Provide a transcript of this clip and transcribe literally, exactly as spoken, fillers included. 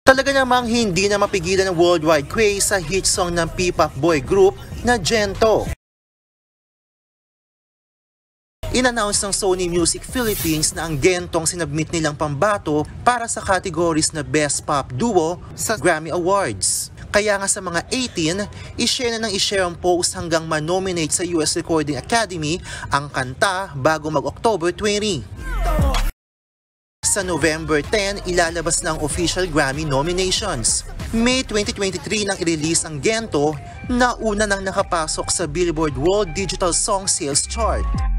Talaga namang hindi na mapigilan ng worldwide craze sa hit song ng P-pop boy group na Gento. In-announce ng Sony Music Philippines na ang Gentong sinabmit nilang pambato para sa categories na Best Pop Duo sa Grammy Awards. Kaya nga sa mga eighteen, i-share na ng i-share ang post hanggang ma-nominate sa U S Recording Academy ang kanta bago mag-October twenty. Sa November ten, ilalabas na ang official Grammy nominations. May twenty twenty-three nang i-release ang Gento na una nang nakapasok sa Billboard World Digital Song Sales Chart.